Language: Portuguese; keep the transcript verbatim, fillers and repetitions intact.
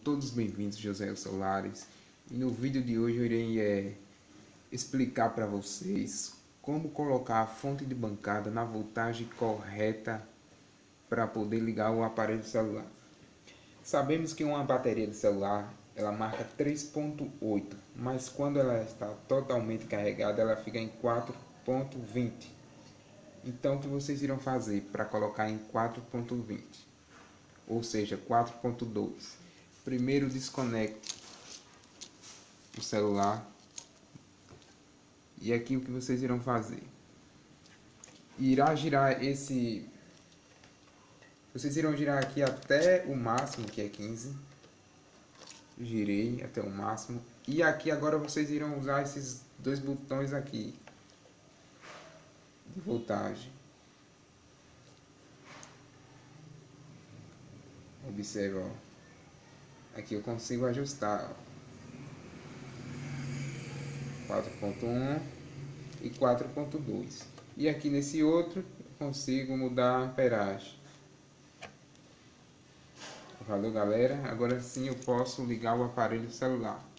todos bem-vindos, José Celulares. E no vídeo de hoje eu irei é, explicar para vocês como colocar a fonte de bancada na voltagem correta para poder ligar o aparelho celular. Sabemos que uma bateria de celular ela marca três ponto oito, mas quando ela está totalmente carregada ela fica em quatro ponto vinte. Então o que vocês irão fazer para colocar em quatro ponto vinte? Ou seja, quatro ponto dois. Primeiro desconecte o celular. E aqui o que vocês irão fazer? Irá girar esse... Vocês irão girar aqui até o máximo, que é quinze. Girei até o máximo. E aqui agora vocês irão usar esses dois botões aqui de voltagem. Observa, ó. Aqui eu consigo ajustar, ó. quatro ponto um e quatro ponto dois. E aqui nesse outro eu consigo mudar a amperagem. Valeu, galera. Agora sim eu posso ligar o aparelho celular.